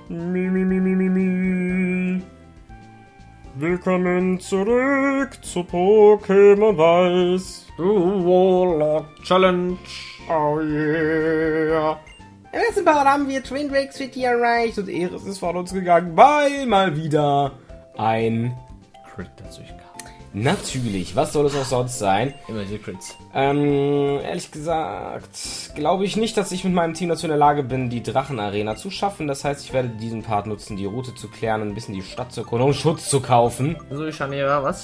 Mi. Willkommen zurück zu Pokémon Weiß. Warlock Challenge. Oh yeah. Im letzten Part haben wir Twin Drake City erreicht und Eris ist von uns gegangen, weil mal wieder ein Crit dazu kam. Natürlich, was soll es auch sonst sein? Immer die Crits. Ehrlich gesagt, glaube ich nicht, dass ich mit meinem Team dazu in der Lage bin, die Drachenarena zu schaffen. Das heißt, ich werde diesen Part nutzen, die Route zu klären und ein bisschen die Stadt zu erkunden, um Schutz zu kaufen. So, Scharnierer, was?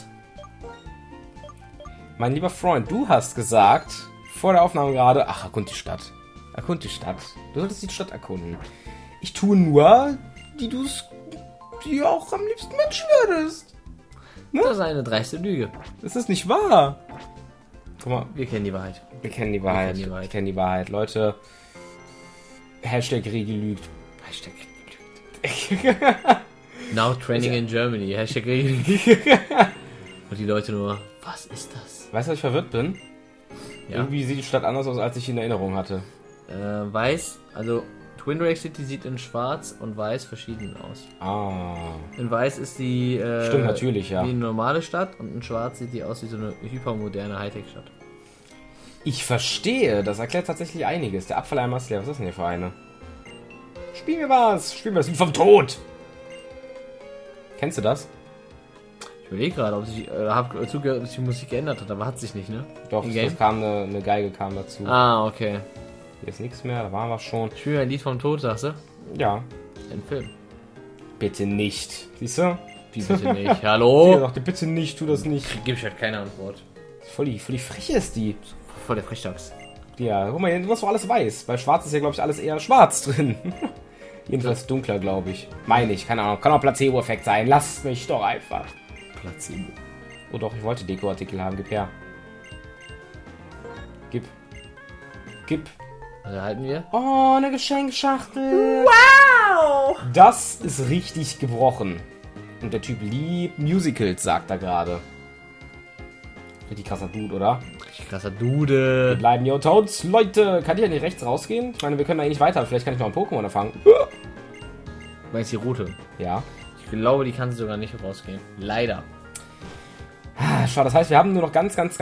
Mein lieber Freund, du hast gesagt, vor der Aufnahme gerade, ach, erkund die Stadt. Erkund die Stadt. Du solltest die Stadt erkunden. Ich tue nur, die auch am liebsten wünschen würdest. Ne? Das ist eine dreiste Lüge. Das ist nicht wahr. Guck mal, Wir kennen die Wahrheit. wir kennen die Wahrheit. Wir kennen die Wahrheit. Leute, Hashtag Regi lügt. Hashtag Now training in Germany. Hashtag Regen. Und die Leute nur, was ist das? Weißt du, dass ich verwirrt bin? Ja. Irgendwie sieht die Stadt anders aus, als ich in Erinnerung hatte. Weiß, also Twin Drake City sieht in schwarz und weiß verschieden aus. Ah. In weiß ist die Stimmt, natürlich, ja. wie eine normale Stadt und in schwarz sieht die aus wie so eine hypermoderne Hightech-Stadt. Ich verstehe, das erklärt tatsächlich einiges. Der Abfalleimer ist leer. Was ist denn hier für eine? Spiel mir was! Spiel mir das Lied vom Tod! Kennst du das? Ich überlege gerade, ob sich zugehört, ob sich die Musik geändert hat, aber hat sich nicht, ne? Doch, In-game? das kam eine Geige kam dazu. Ah, okay. Hier ist nichts mehr, da waren wir schon. Ich spiele ein Lied vom Tod, sagst du? Ja. Ein Film. Bitte nicht. Siehst du? Wie bitte nicht? Oh. Hallo? Sagte, bitte nicht, tu das nicht. Gib ich halt keine Antwort. Voll die Freche ist die. Voll der Frechdachs. Ja, guck mal, du hast doch alles weiß. Bei schwarz ist ja, glaube ich, alles eher schwarz drin. Jedenfalls dunkler, glaube ich. Meine ich, keine Ahnung. Kann auch Placebo-Effekt sein. Lasst mich doch einfach. Placebo. Oh doch, ich wollte Dekoartikel haben. Gib her. Gib. Was erhalten wir? Oh, eine Geschenkschachtel. Wow! Das ist richtig gebrochen. Und der Typ liebt Musicals, sagt er gerade. Richtig krasser Dude, oder? Richtig krasser Dude. Wir bleiben hier unter uns. Leute, kann ich ja nicht rechts rausgehen? Ich meine, wir können eigentlich weiter. Vielleicht kann ich noch ein Pokémon erfangen. Meinst du die Route? Ja. Ich glaube, die kann sogar nicht rausgehen. Leider. Schau, das heißt, wir haben nur noch ganz wenig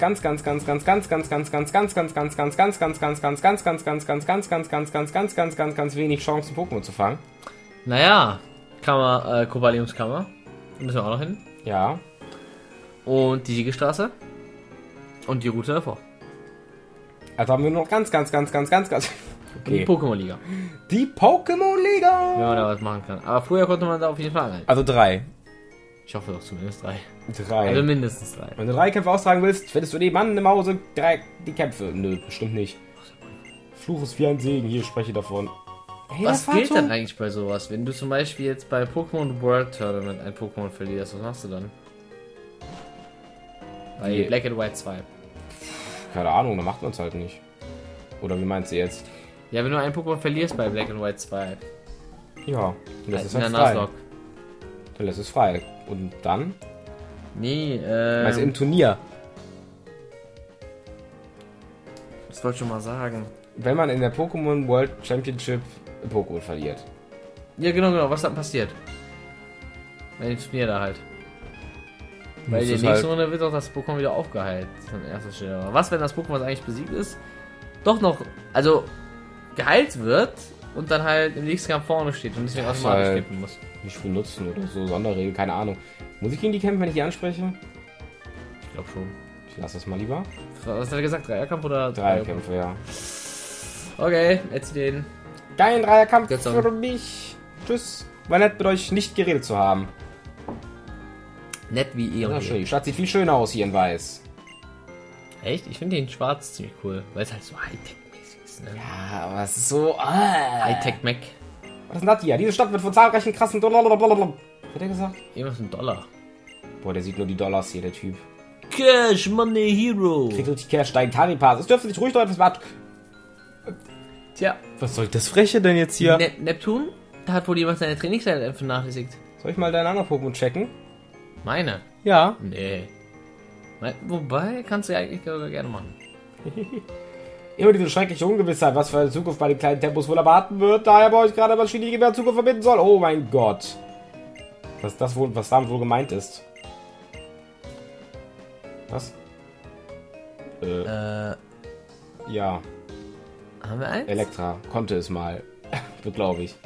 Chancen, Pokémon zu fangen. Naja, Kammer, Kobaliumskammer. Da müssen wir auch noch hin. Ja. Und die Siegestraße. Und die Route davor. Also haben wir nur noch ganz. Die Okay. Pokémon-Liga. Die Pokémon-Liga! Wenn man da was machen kann. Aber früher konnte man da auf jeden Fall rein. Also 3. Ich hoffe doch zumindest 3. 3. Also mindestens 3. Wenn du 3 Kämpfe austragen willst, findest du nebenan im Hause die Kämpfe. Nö, bestimmt nicht. Fluch ist wie ein Segen, hier spreche ich davon. Hey, Was gilt denn eigentlich bei sowas? Wenn du zum Beispiel jetzt bei Pokémon World Tournament ein Pokémon verlierst, was machst du dann? Bei Wie? Black and White 2. Keine Ahnung, dann macht man es halt nicht. Oder wie meinst du jetzt? Ja, wenn du ein Pokémon verlierst bei Black and White 2. Ja, das ist in der halt frei. Nuzlocke. Dann lässt es frei. Und dann? Nee, Also im Turnier. das wollte ich schon mal sagen. Wenn man in der Pokémon World Championship Pokémon verliert. Ja, genau. Was dann passiert? Bei dem Turnier da halt. Weil in der nächsten Runde wird auch das Pokémon wieder aufgeheilt. An erster Stelle. Aber was, wenn das Pokémon, was eigentlich besiegt ist, doch noch, also geheilt wird und dann halt im nächsten Kampf vorne steht und deswegen automatisch halt kämpfen muss. nicht benutzen oder so, Sonderregel, keine Ahnung. Muss ich gegen die kämpfen, wenn ich die anspreche? Ich glaube schon. Ich lasse das mal lieber. Was hat er gesagt? Dreierkampf oder? Dreierkämpfe, ja. Okay, jetzt den. Kein Dreierkampf Jetzt für mich. Tschüss. War nett mit euch nicht geredet zu haben. Nett wie eh Ja, und schön. je. Die Stadt sieht viel schöner aus hier in Weiß. Echt? Ich finde den schwarz ziemlich cool, weil es halt so Hightech-mäßig ist, ne? Ja, aber es ist so... Hightech-Mac. Was ist denn das hier? Diese Stadt wird von zahlreichen krassen... Was hat er gesagt? Irgendwas mit $. Boah, der sieht nur die Dollars hier, der Typ. Cash Money Hero. Kriegt richtig Cash, steigen Taripass. Es dürfte sich ruhig noch etwas warten. Tja, Was soll das Freche denn jetzt hier? Neptun? Da hat wohl jemand seine Trainingseinheit vernachlässigt. Soll ich mal deinen anderen Pokémon checken? Meine? Ja. Nee. Wobei, kannst du ja eigentlich gerne machen. Immer diese schreckliche Ungewissheit, was für eine Zukunft bei den kleinen Tempos wohl erwarten wird. Daher baue ich gerade was Shinigi mit der Zukunft verbinden soll. Oh mein Gott. Was damit wohl gemeint ist. Was? Ja. Haben wir eins? Elektra konnte es mal. Glaube ich.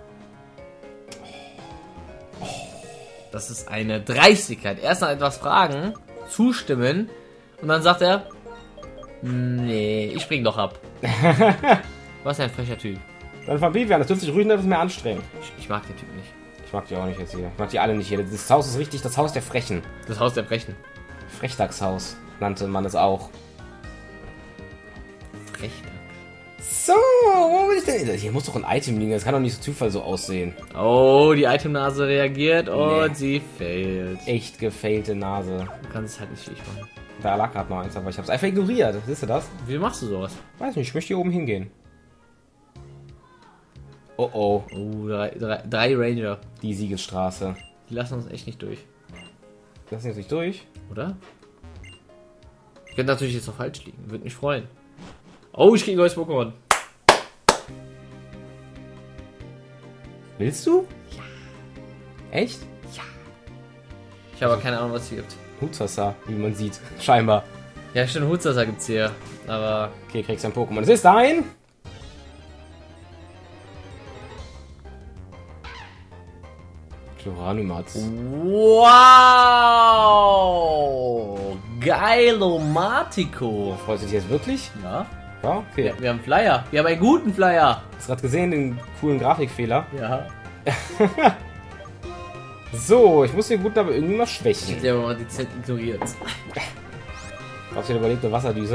Das ist eine Dreistigkeit. Erst noch etwas fragen, zustimmen und dann sagt er, nee, ich spring doch ab. Was ein frecher Typ. Dann von Vivian, das dürfte sich ruhig etwas mehr anstrengen. Ich mag den Typ nicht. Ich mag die auch nicht jetzt hier. Ich mag die alle nicht hier. Das Haus ist richtig das Haus der Frechen. Das Haus der Frechen. Frechdachshaus nannte man es auch. Frechtag. So, wo will ich denn? Hier muss doch ein Item liegen. Das kann doch nicht so Zufall so aussehen. Oh, die Itemnase reagiert und Nee. sie fällt. Echt gefailte Nase. Du kannst es halt nicht schlecht machen. Da lag gerade noch eins, aber ich hab's einfach ignoriert. Siehst du das? Wie machst du sowas? Weiß nicht, ich möchte hier oben hingehen. Oh oh, Oh, drei Ranger. die Siegesstraße. Die lassen uns echt nicht durch. Lass uns nicht durch. Oder? Ich könnte natürlich jetzt noch falsch liegen. Würde mich freuen. Oh, ich krieg ein neues Pokémon. Willst du? Ja. Echt? Ich habe aber keine Ahnung, was es hier gibt. Hutsasa, wie man sieht. Scheinbar. Ja, stimmt, Hutsasa gibt's hier. Aber Okay, kriegst ein Pokémon. Es ist ein... Chloranumatz. wow! Geilomatico. Freust du dich jetzt wirklich? Ja. Ja, okay. Wir haben einen Flyer. Wir haben einen guten Flyer. Hast du gerade gesehen, den coolen Grafikfehler? Ja. So, ich muss den guten aber irgendwie mal Ich schwächen. hätte aber mal dezent ignoriert. Glaubst du, der überlebt eine Wasserdüse?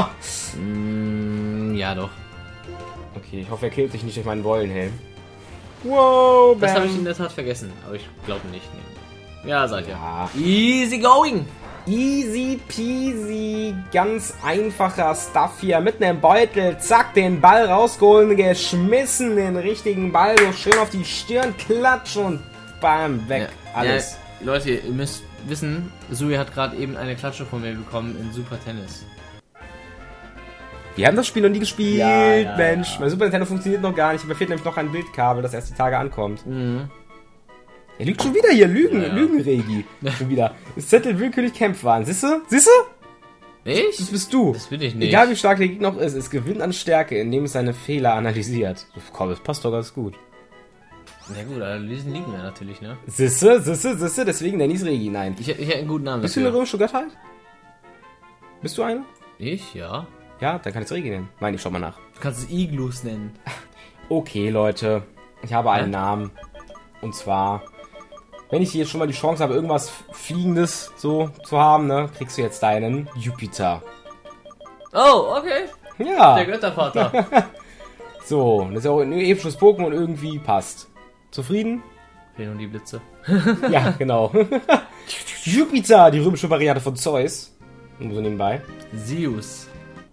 Ja, doch. Okay, ich hoffe, er killt sich nicht durch meinen Wollenhelm. Wow, Das bam. habe ich in der Tat vergessen. Aber ich glaube nicht. Nee. Ja, seid ihr. Ja. Easy going. Easy peasy, ganz einfacher Stuff hier. Mitten im Beutel, zack, den Ball rausgeholt, geschmissen, den richtigen Ball so schön auf die Stirn klatschen und bam, weg, alles. Ja, Leute, ihr müsst wissen, Sui hat gerade eben eine Klatsche von mir bekommen in Super Tennis. Wir haben das Spiel noch nie gespielt, Ja, Mensch. ja. Mein Super Nintendo funktioniert noch gar nicht. Mir fehlt nämlich noch ein Bildkabel, das erst die Tage ankommt. Mhm. Er lügt schon wieder hier, Ja. Lügenregi. Schon wieder. Das Zettel willkürlich Kämpfe an. Siehste? Siehste? Das Ich? bist du. Das bin ich nicht. Egal wie stark der Gegner noch ist, es gewinnt an Stärke, indem es seine Fehler analysiert. Komm, das passt doch ganz gut. Na gut, Analysen liegen wir natürlich, ne? Siehste, deswegen nenne ich es Regi. Nein. Ich hätte einen guten Namen Bist du eine dafür. römische Gottheit? Bist du eine? Ich? Ja. Ja, dann kann ich es Regi nennen. Nein, ich schau mal nach. Du kannst es Iglus nennen. Okay, Leute. Ich habe einen Namen. Und zwar, wenn ich hier schon mal die Chance habe, irgendwas Fliegendes so zu haben, ne, kriegst du jetzt deinen Jupiter. Oh, okay. Ja. Der Göttervater. So, das ist ja auch ein episches Pokémon irgendwie passt. Zufrieden? Fehlen nur die Blitze. Ja, genau. Jupiter, die römische Variante von Zeus. Nur so nebenbei. Zeus.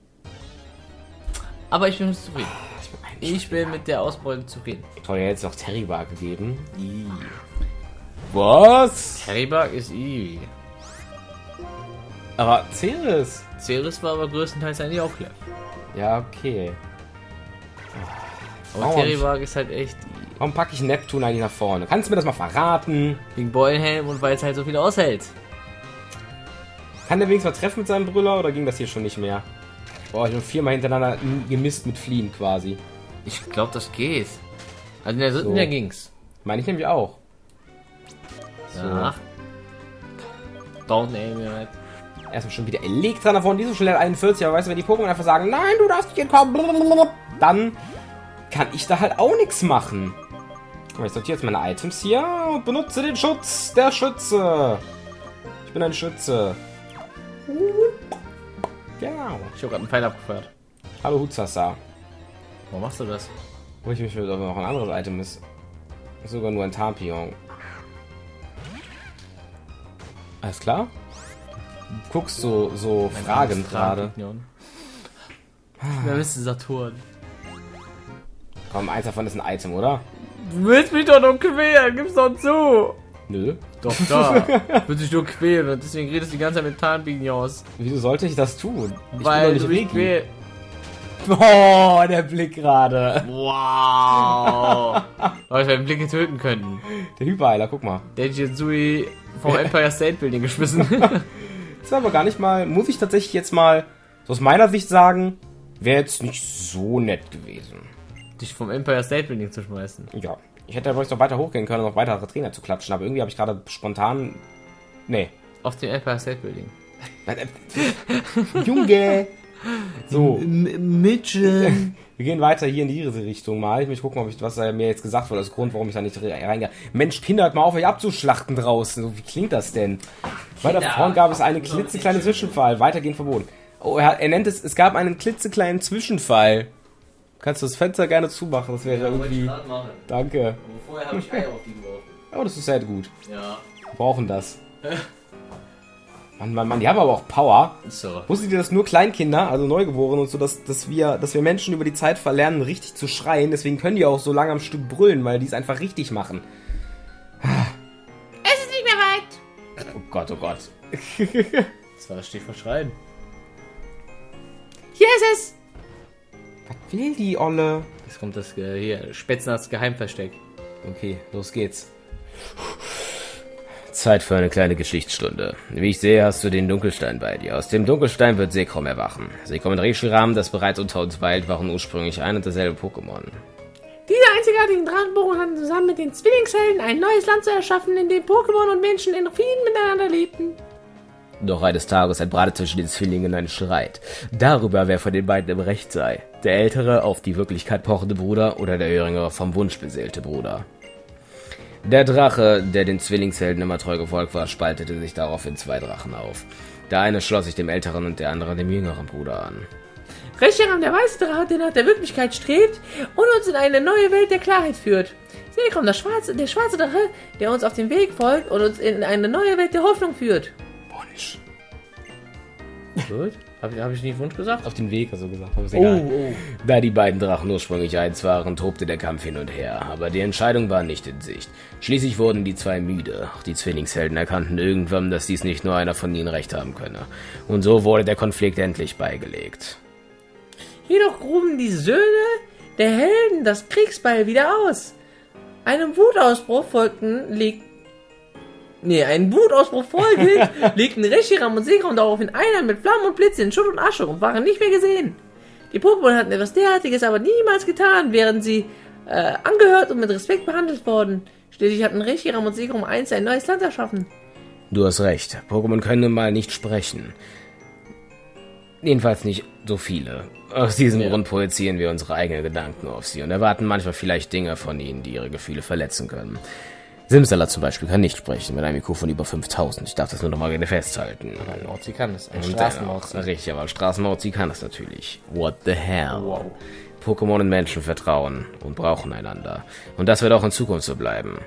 Aber ich bin zufrieden. Ich bin mit der Ausbeute zufrieden. Toll, jetzt noch Terribar gegeben. Was? Terribug ist easy. Aber Ceres. Ceres war aber größtenteils eigentlich auch clever. Ja, okay. Aber Oh, Terribug ist halt echt Warum packe ich Neptun eigentlich nach vorne? Kannst du mir das mal verraten? wegen Beulenhelm und weil es halt so viel aushält. Kann der wenigstens mal treffen mit seinem Brüller oder ging das hier schon nicht mehr? Boah, ich bin 4-mal hintereinander gemisst mit Fliehen quasi. Ich glaube, das geht. Also in der dritten So. Jahr ging's. Meine ich nämlich auch. So. Ja. Don't aim it. Erstmal schon wieder Elektra nach vorne, die ist so schnell 41, aber weißt du, wenn die Pokémon einfach sagen, nein, du darfst nicht entkommen, blablabla, dann kann ich da halt auch nichts machen. Aber ich sortiere jetzt meine Items hier und benutze den Schutz der Schütze. Ich bin ein Schütze. Genau. Ich habe gerade einen Pfeil abgefeuert. Hallo Hutsasa. Warum machst du das? Wo ich mich mit aber noch ein anderes Item ist. Sogar nur ein Tarpion. Alles klar? Du guckst so fragend gerade. Wer bist du, Saturn? Komm, eins davon ist ein Item, oder? Du willst mich doch nur quälen, gib's doch zu! Nö. Doch, da. Willst dich nur quälen und deswegen redest du die ganze Zeit mit Tarnpignons. Wieso sollte ich das tun? Ich Weil bin du doch mich nicht Regi. quälst. Oh, der Blick gerade. Wow. Weil wir den Blicke töten könnten. Der Hyperheiler, guck mal. Der hätte jetzt Sui vom Empire State Building geschmissen. Das war aber gar nicht mal, muss ich tatsächlich jetzt mal so aus meiner Sicht sagen, wäre jetzt nicht so nett gewesen. Dich vom Empire State Building zu schmeißen. Ja, ich hätte aber noch weiter hochgehen können und noch weitere Trainer zu klatschen, aber irgendwie habe ich gerade spontan... Nee. Auf dem Empire State Building. Junge! So. Mitchell. Wir gehen weiter hier in diese Richtung mal. Ich möchte gucken, was er mir jetzt gesagt wurde. Das Grund, warum ich da nicht reingehe. Mensch, Kinder, hört mal auf, euch abzuschlachten draußen. So, wie klingt das denn? Weiter vorn gab es einen klitzekleinen Zwischenfall. Weitergehen verboten. Oh, er nennt es gab einen klitzekleinen Zwischenfall. Kannst du das Fenster gerne zumachen? Das wäre irgendwie... Danke. Aber vorher habe ich Eier auf die geworfen. Oh, das ist sehr gut. Ja. Wir brauchen das. Mann, die haben aber auch Power. So. Wusstet ihr, dass nur Kleinkinder, also Neugeborene und so, dass wir Menschen über die Zeit verlernen, richtig zu schreien? Deswegen können die auch so lange am Stück brüllen, weil die es einfach richtig machen. Es ist nicht mehr weit. Oh Gott, oh Gott. Das war das Stichwort Schreien. Hier ist es. Was will die Olle? Jetzt kommt das hier, Spätzners Geheimversteck. Okay, los geht's. Zeit für eine kleine Geschichtsstunde. Wie ich sehe, hast du den Dunkelstein bei dir. Aus dem Dunkelstein wird Zekrom erwachen. Zekrom und Reshiram, das bereits unter uns weilt, waren ursprünglich ein und dasselbe Pokémon. Diese einzigartigen Drachenbohren hatten zusammen mit den Zwillingshelden ein neues Land zu erschaffen, in dem Pokémon und Menschen in Frieden miteinander lebten. Doch eines Tages entbrannte zwischen den Zwillingen ein Streit. Darüber, wer von den beiden im Recht sei. Der ältere, auf die Wirklichkeit pochende Bruder oder der jüngere, vom Wunsch beseelte Bruder. Der Drache, der den Zwillingshelden immer treu gefolgt war, spaltete sich darauf in zwei Drachen auf. Der eine schloss sich dem älteren und der andere dem jüngeren Bruder an. Reshiram, der weiße Drache, der nach der Wirklichkeit strebt und uns in eine neue Welt der Klarheit führt. Zekrom, der schwarze Drache, der uns auf den Weg folgt und uns in eine neue Welt der Hoffnung führt. Wunsch. Gut. Hab ich nicht Wunsch gesagt? Auf den Weg, also gesagt. Aber ist egal. Oh. Da die beiden Drachen ursprünglich eins waren, tobte der Kampf hin und her, aber die Entscheidung war nicht in Sicht. Schließlich wurden die zwei müde. Die Zwillingshelden erkannten irgendwann, dass dies nicht nur einer von ihnen recht haben könne. Und so wurde der Konflikt endlich beigelegt. Jedoch gruben die Söhne der Helden das Kriegsbeil wieder aus. Einem Wutausbruch folgend, legten Reshiram und Zekrom daraufhin ein mit Flammen und Blitze in Schutt und Asche und waren nicht mehr gesehen. Die Pokémon hatten etwas derartiges aber niemals getan, während sie angehört und mit Respekt behandelt wurden. Schließlich hatten Reshiram und Zekrom einst ein neues Land erschaffen. Du hast recht, Pokémon können nun mal nicht sprechen. Jedenfalls nicht so viele. Aus diesem Grund projizieren wir unsere eigenen Gedanken auf sie und erwarten manchmal vielleicht Dinge von ihnen, die ihre Gefühle verletzen können. Simsala zum Beispiel kann nicht sprechen mit einem IQ von über 5000. Ich darf das nur noch mal gerne festhalten. Ein Mauzi kann es. Ein Und Straßenmauzi. Richtig, aber Straßenmauzi kann das natürlich. What the hell? Wow. Pokémon und Menschen vertrauen und brauchen einander. Und das wird auch in Zukunft so bleiben.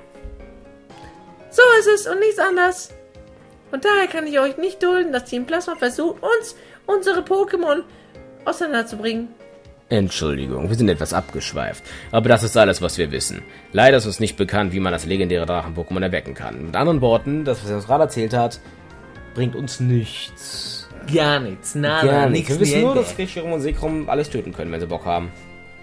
So ist es und nichts anderes. Und daher kann ich euch nicht dulden, dass Team Plasma versucht, uns unsere Pokémon auseinanderzubringen. Entschuldigung, wir sind etwas abgeschweift. Aber das ist alles, was wir wissen. Leider ist uns nicht bekannt, wie man das legendäre Drachen-Pokémon erwecken kann. Mit anderen Worten, das, was er uns gerade erzählt hat, bringt uns nichts. Gar nichts. Nada. Gar nichts. Wir wissen nur, niente. dass Reshiram und Zekrom alles töten können, wenn sie Bock haben.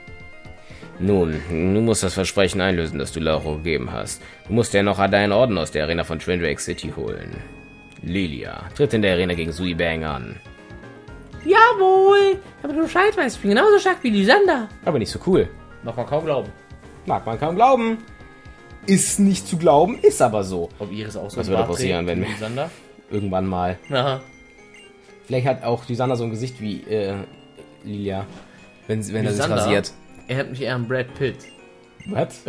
Nun, du musst das Versprechen einlösen, das du Lauro gegeben hast. Du musst ja noch deinen Orden aus der Arena von Trainwreck City holen. Lilia, tritt in der Arena gegen Suibang an. Jawohl! Aber du Bescheid weißt, ich bin genauso stark wie Lysander. Aber nicht so cool. Mag man kaum glauben. Mag man kaum glauben. Ist nicht zu glauben, ist aber so. Ob Iris auch so Was ein würde Bart passieren, trägt wenn wie Lysander? Irgendwann mal. Aha. Vielleicht hat auch Lysander so ein Gesicht wie Lilia. Wenn er sich Lysander? rasiert. Er hat mich eher an Brad Pitt. Was?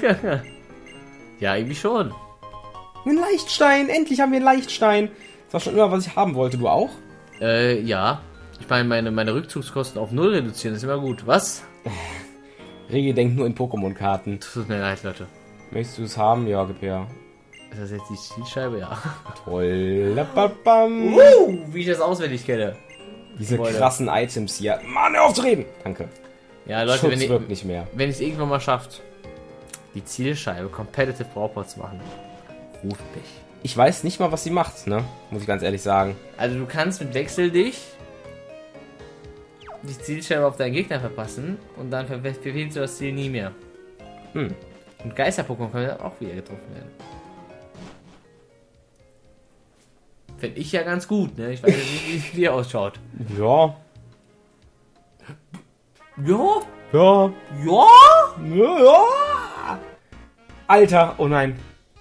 Ja, irgendwie schon. Ein Leichtstein! Endlich haben wir einen Leichtstein! Das war schon immer, was ich haben wollte. Du auch? Ja. Ich meine, meine Rückzugskosten auf 0 reduzieren ist immer gut. Was? Regi denkt nur in Pokémon-Karten. Tut mir leid, Leute. Möchtest du es haben? Ja, gib her. Ist das jetzt die Zielscheibe? Ja. Toll. Lapapam. Wie ich das auswendig kenne. Diese Gebäude. krassen Items hier. Mann, hör auf zu reden! Danke. Ja, Leute, Schutz wirkt nicht mehr. wenn ich es irgendwann mal schafft, die Zielscheibe Competitive Brawl zu machen, ruft mich. Ich weiß nicht mal, was sie macht, ne? Muss ich ganz ehrlich sagen. Also du kannst mit Wechsel dich die Zielscheibe auf deinen Gegner verpassen und dann verfehlst du das Ziel nie mehr. Hm. Und Geister-Pokémon können dann auch wieder getroffen werden. Finde ich ja ganz gut, ne? Ich weiß jetzt nicht, wie es dir ausschaut. Ja. Ja? Ja. Ja? Ja. Alter, oh nein.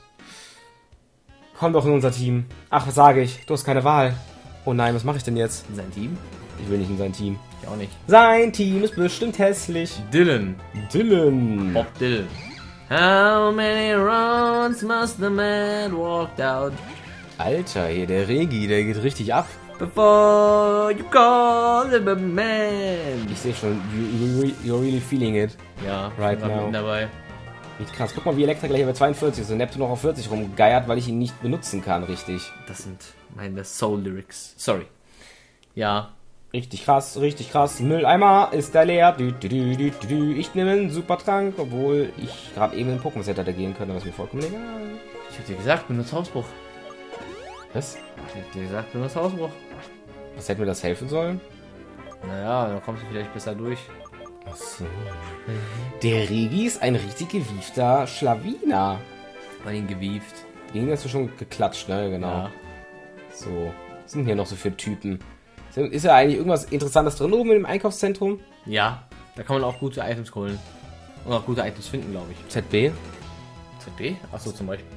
Komm doch in unser Team. Ach, was sage ich? Du hast keine Wahl. Oh nein, was mache ich denn jetzt? In sein Team? Ich will nicht in sein Team. Ich auch nicht. Sein Team ist bestimmt hässlich. Dylan. Dylan. Bob Dylan. How many rounds must the man walk down Alter, hier der Regi, der geht richtig ab. before you call him a man? Ich sehe schon, you're really feeling it. Ja, Right right now. dabei. Nicht krass. Guck mal, wie Elektra gleich bei 42 ist und Neptun noch auf 40 rumgeiert, weil ich ihn nicht benutzen kann, richtig. Das sind meine Soul Lyrics. Sorry. Ja. Richtig krass. Mülleimer ist da leer. Ich nehme einen Supertrank, obwohl ich gerade eben in Pokémon Center gehen könnte, was mir vollkommen egal. Ich hab dir gesagt, benutze Hausbruch. Was? Ich hab dir gesagt, benutze Hausbruch. Was hätte mir das helfen sollen? Naja, dann kommst du vielleicht besser durch. Achso. Der Regi ist ein richtig gewiefter Schlawiner. Bei ihn gewieft. Den hast du schon geklatscht, ne? Genau. Ja. So. Was sind hier noch so für Typen? Ist ja eigentlich irgendwas Interessantes drin oben im Einkaufszentrum? Ja, da kann man auch gute Items holen. Und auch gute Items finden, glaube ich. ZB? ZB? Achso, zum Beispiel.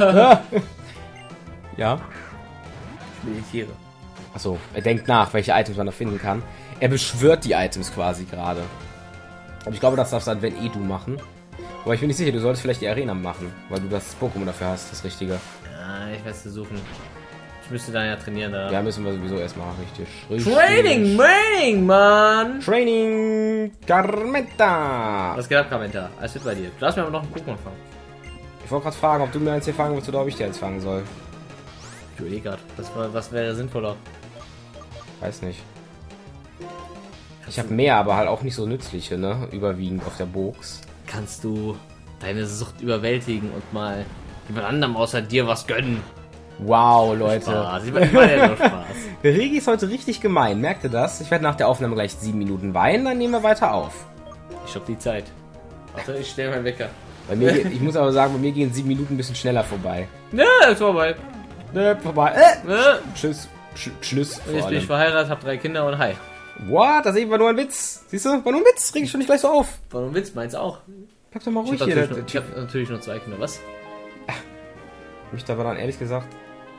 Ja. Meditiere. Achso, er denkt nach, welche Items man da finden kann. Er beschwört die Items quasi gerade. Aber ich glaube, das darfst dann, wenn du machen. Aber ich bin nicht sicher, du solltest vielleicht die Arena machen, weil du das Pokémon dafür hast, das Richtige. Ja, ich werde es versuchen. Ich müsste dann ja trainieren da. Ja, müssen wir sowieso erstmal richtig. Training, Mann! Training Carmenta! Was geht ab, Kamenta? Alles wird bei dir. Du darfst mir aber noch ein Pokémon fangen. Ich wollte gerade fragen, ob du mir eins hier fangen willst oder ob ich dir eins fangen soll. Ich überlege gerade. Was wäre sinnvoller? Weiß nicht. Ich habe mehr, aber halt auch nicht so nützliche, ne? Überwiegend auf der Box. Kannst du deine Sucht überwältigen und mal jemand anderem außer dir was gönnen? Wow, Leute. Spaß. Ich meine ja nur Spaß. Der Regi ist heute richtig gemein, merkt ihr das? Ich werde nach der Aufnahme gleich 7 Minuten weinen, dann nehmen wir weiter auf. Ich hab die Zeit. Warte, ich stelle meinen Wecker. Bei mir, ich muss aber sagen, bei mir gehen 7 Minuten ein bisschen schneller vorbei. Ne, ist vorbei. Vorbei. Ne? Tschüss. Tschüss. Und jetzt bin ich verheiratet, hab 3 Kinder und hi. What? Das eben war nur ein Witz. Siehst du? War nur ein Witz. Reg ich schon nicht gleich so auf. War nur ein Witz, meins auch. Bleib doch mal Ich ruhig hab, hier. natürlich nur, ich hab natürlich nur 2 Kinder. Was? Mich da aber dann ehrlich gesagt.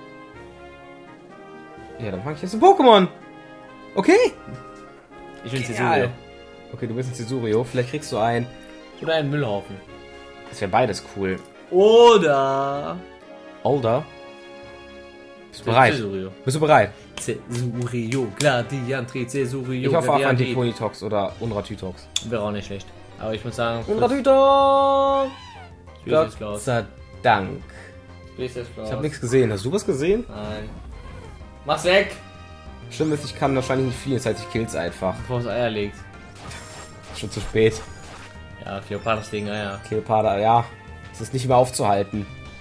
Ja, dann fange ich jetzt ein Pokémon. Okay? Ich bin Genial. Cesurio. Okay, du bist ein Cesurio. Vielleicht kriegst du einen. Oder einen Müllhaufen. Das wäre beides cool. Oder... Older. Bist du bereit? Cesurio. Bist du bereit? Cesurio. Gladiantri, Cesurio. Ich hoffe auf einen Gladiantri. Deponitox oder Unratitox. Wäre auch nicht schlecht. Aber ich muss sagen... Unratitox! Gott Gott sei Dank. Ich habe nichts gesehen. Hast du was gesehen? Nein. Mach's weg! Schlimm ist, ich kann wahrscheinlich nicht fliehen, das heißt, ich kill's einfach. Bevor es Eier legt. Schon zu spät. Ja, Cleopatras legen Eier. Cleopatra, ja. Es ist nicht mehr aufzuhalten.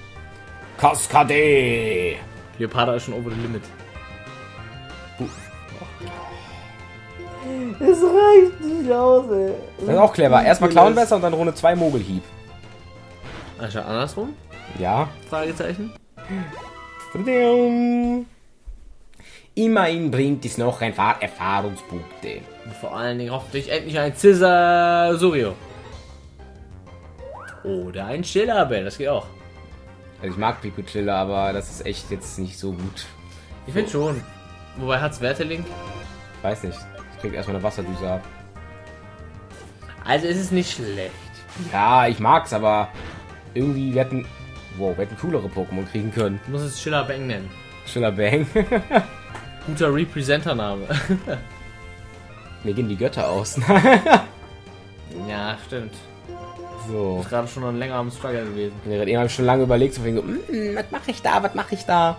Kaskade! Cleopatra ist schon over the limit. Es reicht nicht aus, ey. Das ist auch clever. Erstmal Clownwässer und dann Runde 2 Mogelhieb. Also andersrum? Ja. Fragezeichen. Immerhin bringt es noch ein paar Erfahrungspunkte. Und vor allen Dingen hoffentlich endlich ein Cesurio. Oder ein Chillabell, das geht auch. Also ich mag Pikuchilla, aber das ist echt jetzt nicht so gut. Ich finde schon. Wobei hat's Wertelink? Ich weiß nicht. Ich krieg erstmal eine Wasserdüse ab. Also ist es nicht schlecht. Ja, ich mag's, aber irgendwie wir hätten coolere Pokémon kriegen können. Du musst es Chillabang nennen. Schiller Bang. Guter Representer-Name. Mir gehen die Götter aus. Ja, stimmt. So. Ist gerade schon länger am Struggle gewesen. Ich habe schon lange überlegt, so, was mache ich da?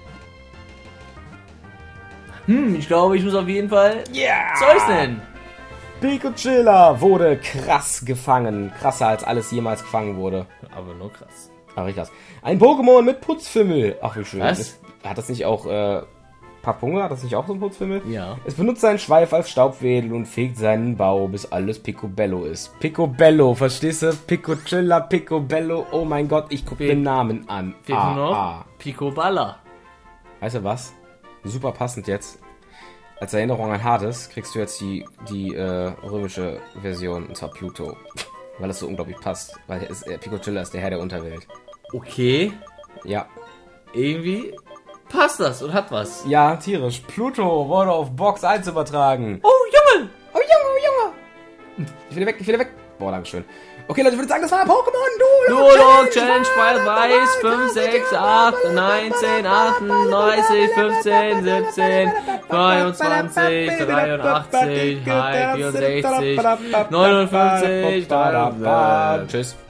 Ich glaube, ich muss auf jeden Fall Yeah! Zeus nennen. Pikuchilla wurde krass gefangen. Krasser als alles jemals gefangen wurde. Aber nur krass. Ach, richtig krass. Ein Pokémon mit Putzfimmel. Ach, wie schön. Was? Hat das nicht auch Papunga, hat das nicht auch so ein Putzfimmel? Ja. Es benutzt seinen Schweif als Staubwedel und fegt seinen Bau, bis alles Picobello ist. Picobello, verstehst du? Picocilla, Picobello, oh mein Gott, ich guck den Namen an. Fehlt nur noch Picoballa. Weißt du was? Super passend jetzt. Als Erinnerung an Hades kriegst du jetzt die römische Version, und zwar Pluto. Weil das so unglaublich passt. Weil Picocilla ist der Herr der Unterwelt. Okay. Ja. Irgendwie passt das und hat was. Ja, tierisch. Pluto wurde auf Box 1 übertragen. Oh, Junge! Oh Junge, oh Junge! Ich will weg. Boah, dankeschön. Okay, Leute, ich würde sagen, das war Pokémon Duolog Challenge Weiß 5, 6, 8, 19, 38, 15, 17, 22, 83, 64, 59, 53. Tschüss.